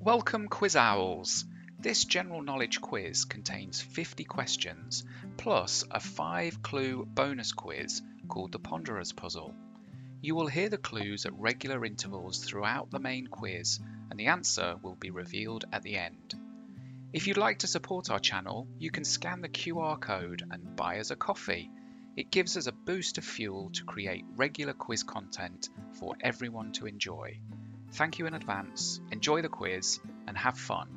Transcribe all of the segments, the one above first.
Welcome Quiz Owls! This general knowledge quiz contains 50 questions plus a 5-clue bonus quiz called the Ponderous Puzzle. You will hear the clues at regular intervals throughout the main quiz and the answer will be revealed at the end. If you'd like to support our channel, you can scan the QR code and buy us a coffee. It gives us a boost of fuel to create regular quiz content for everyone to enjoy. Thank you in advance, enjoy the quiz and have fun.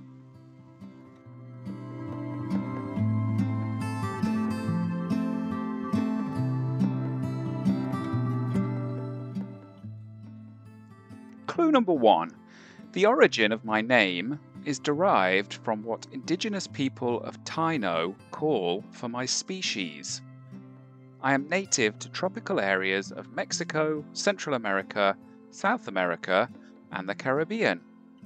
Clue number 1. The origin of my name is derived from what indigenous people of Taino call for my species. I am native to tropical areas of Mexico, Central America, South America, and the Caribbean.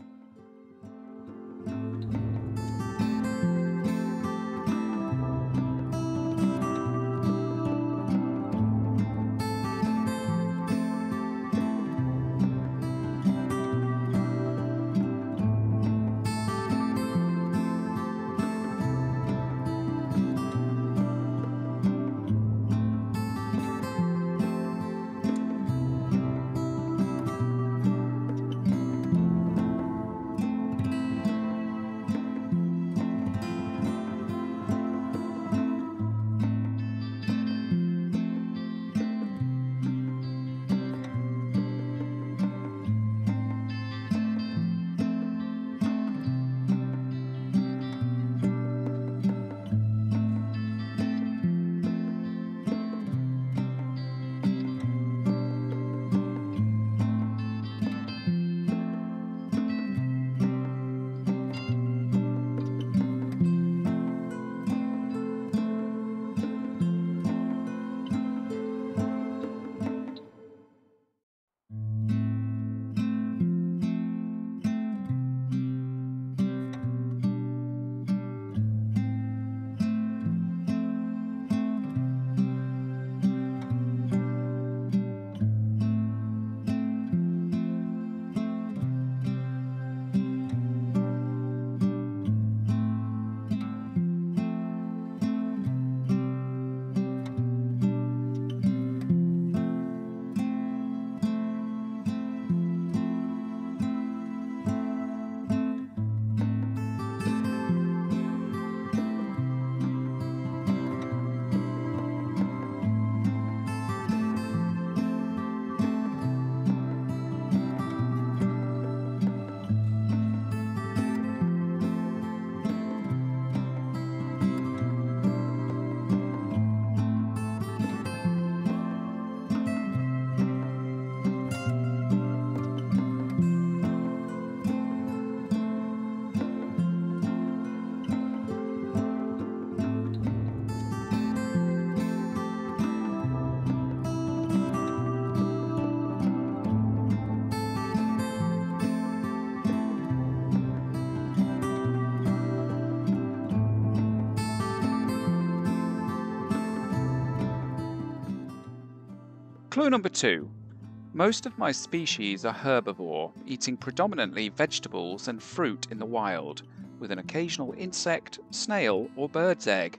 Clue number 2. Most of my species are herbivore, eating predominantly vegetables and fruit in the wild, with an occasional insect, snail or bird's egg.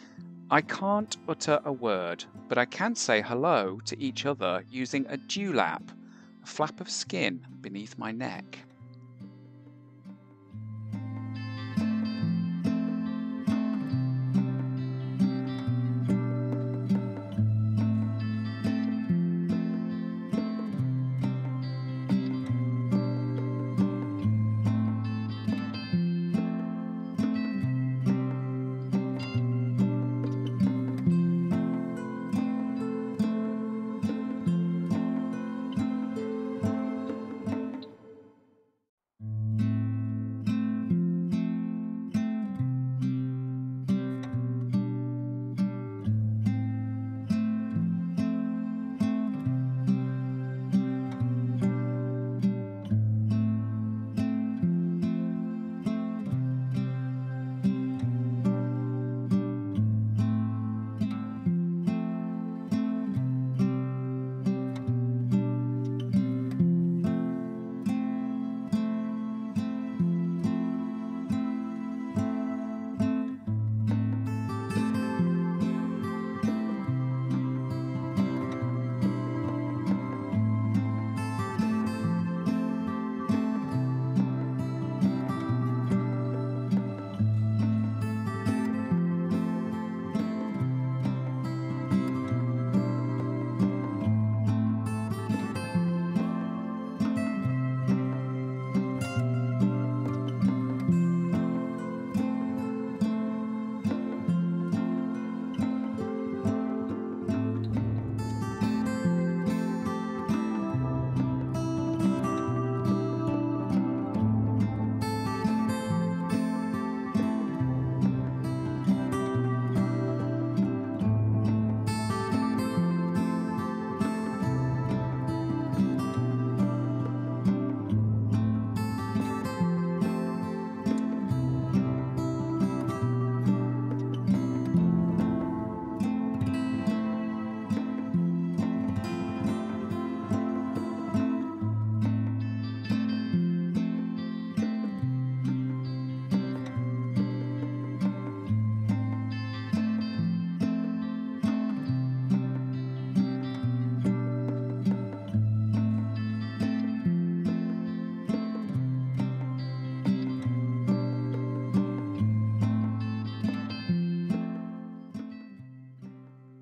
I can't utter a word, but I can say hello to each other using a dewlap, a flap of skin beneath my neck.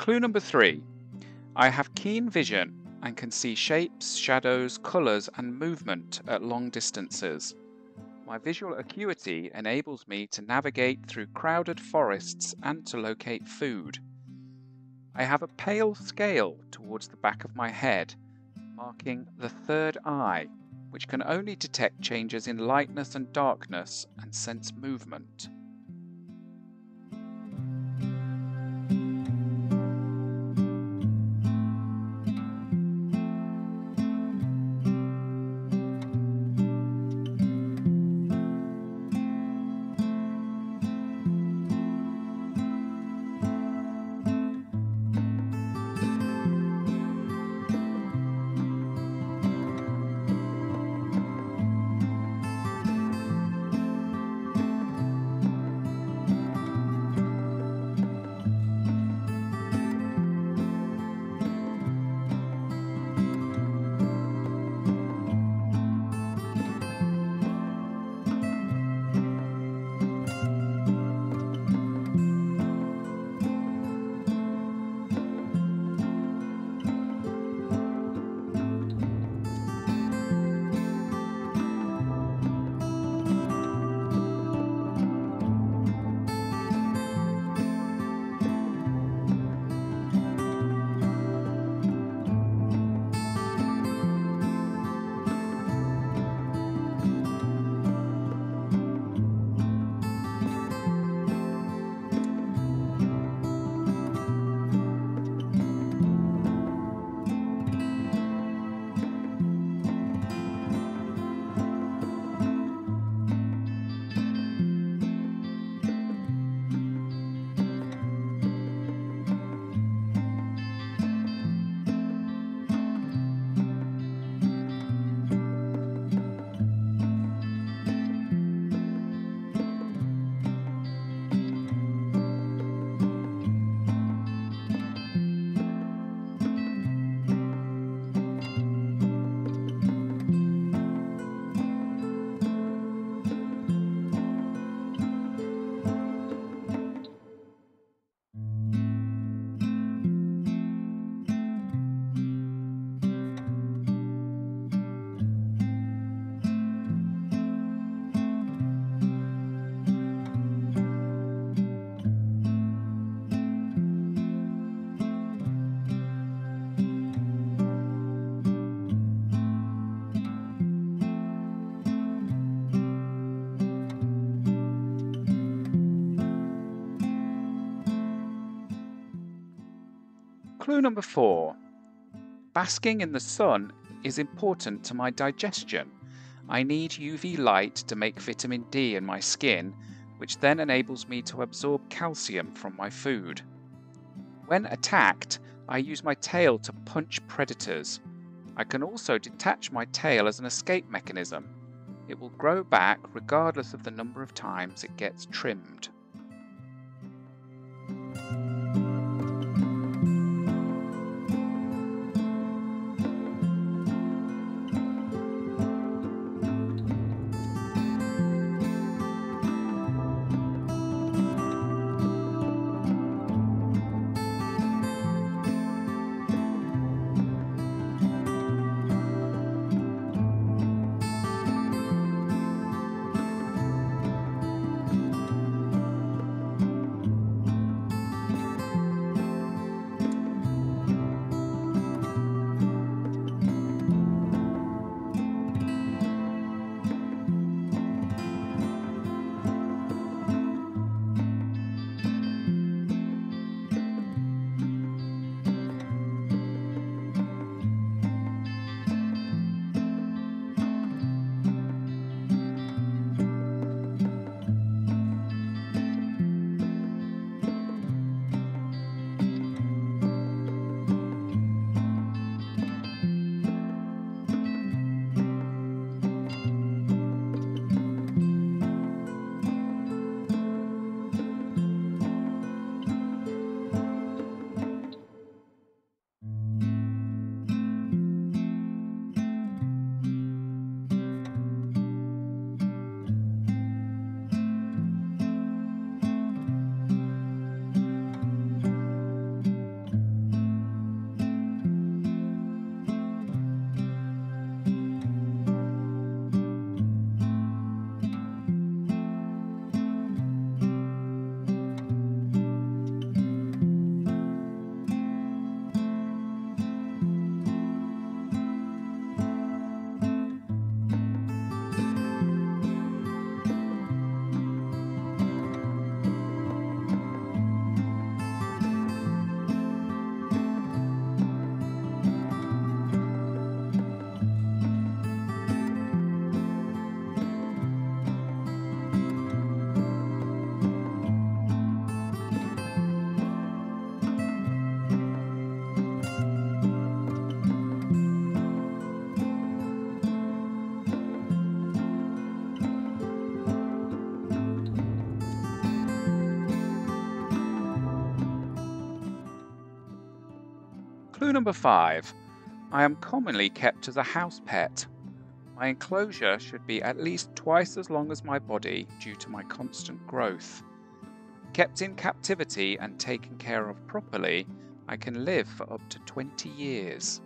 Clue number 3. I have keen vision and can see shapes, shadows, colours and movement at long distances. My visual acuity enables me to navigate through crowded forests and to locate food. I have a pale scale towards the back of my head, marking the third eye, which can only detect changes in lightness and darkness and sense movement. Clue number 4. Basking in the sun is important to my digestion. I need UV light to make vitamin D in my skin, which then enables me to absorb calcium from my food. When attacked, I use my tail to punch predators. I can also detach my tail as an escape mechanism. It will grow back regardless of the number of times it gets trimmed. Clue number 5. I am commonly kept as a house pet. My enclosure should be at least twice as long as my body due to my constant growth. Kept in captivity and taken care of properly, I can live for up to 20 years.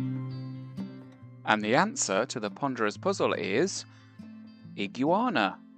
And the answer to the ponderous puzzle is iguana.